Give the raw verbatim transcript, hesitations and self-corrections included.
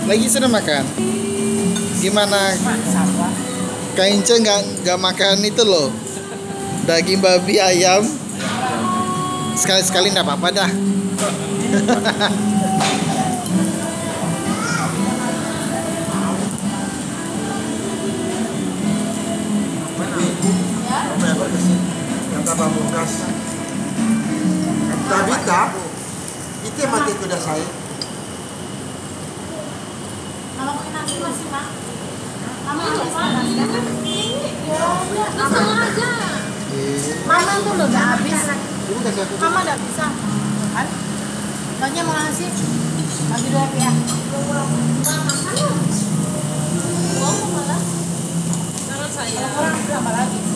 Lagi sudah makan. Gimana? Kak Ince nggak nggak makan itu loh. Daging babi ayam. Sekali-sekali nggak apa-apa dah. Kata Pamungkas, Tabita, itu yang mati kuda saya. Kalau pakai nasi masih Pak. Mama itu nasi kan? Ya, setengah aja. Mama tuh lo udah habis. Mama udah bisa. Kan? Banyak mau ngasih. Bagi dua ya. Uang malah. Kalau saya. Kurang tambah lagi.